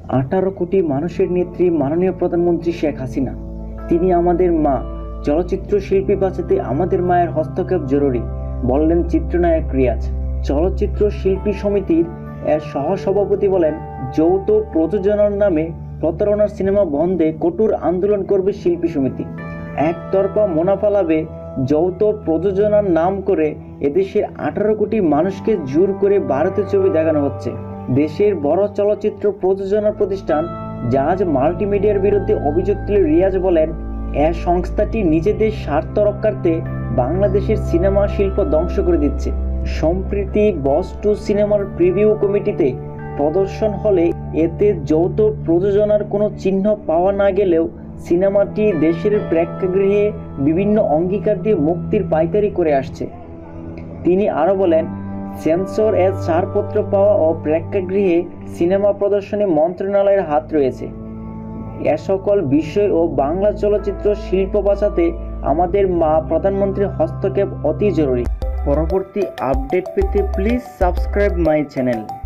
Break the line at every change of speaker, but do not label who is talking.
18 কোটি মানুষের নেত্রী মাননীয় প্রধানমন্ত্রী শেখ হাসিনা, তিনি আমাদের মা। চলচ্চিত্র শিল্পী বাঁচাতে আমাদের মায়ের হস্তক্ষেপ জরুরি, বললেন চিত্রনায়ক রিয়াজ। চলচ্চিত্র শিল্পী সমিতির সহসভাপতি বলেন, যৌথ প্রযোজনার নামে প্রতারণার সিনেমা বন্ধে কঠোর আন্দোলন করবে শিল্পী সমিতি। একতরফা মুনাফা লাভে যৌথ প্রযোজনার নাম করে এদেশের 18 কোটি মানুষকে জোর করে ভারতীয় ছবি দেখানো হচ্ছে। দেশের বড় চলচ্চিত্র প্রযোজনা প্রতিষ্ঠান জাজ মাল্টিমিডিয়ার বিরুদ্ধে অভিযোগ তুলে রিয়াজ বলেন, সংস্থাটি নিজেদের স্বার্থ রক্ষার্থে বাংলাদেশের সিনেমা শিল্প ধ্বংস করে দিচ্ছে। সম্প্রতি বস 2 সিনেমার প্রিভিউ কমিটিতে প্রদর্শন হলে এতে যৌথ প্রযোজনার কোনো চিহ্ন পাওয়া না গেলেও সিনেমাটি দেশের প্রেক্ষাগৃহে বিভিন্ন অঙ্গীকার দিয়ে মুক্তির পাইকারি করে আসছে। তিনি আরও বলেন, সেন্সর এর ছাড়পত্র পাওয়া ও প্রেক্ষাগৃহে সিনেমা প্রদর্শনে মন্ত্রণালয়ের হাত রয়েছে। এ সকল বিষয় ও বাংলা চলচ্চিত্র শিল্প বাঁচাতে আমাদের মা প্রধানমন্ত্রীর হস্তক্ষেপ অতি জরুরি। পরবর্তী আপডেট পেতে প্লিজ সাবস্ক্রাইব মাই চ্যানেল।